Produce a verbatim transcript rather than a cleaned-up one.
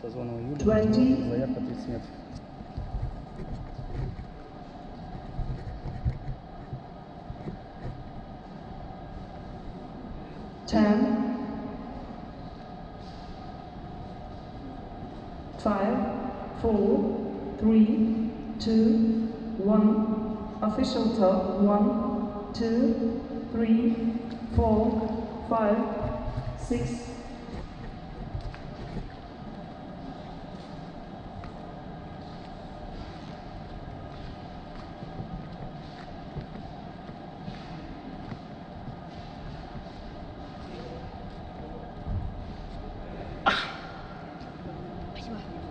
созвонового июля. twenty. Заявка тридцать метров. ten, five, four, three, two, one. Official top one, two, three, four, five, six. Спасибо.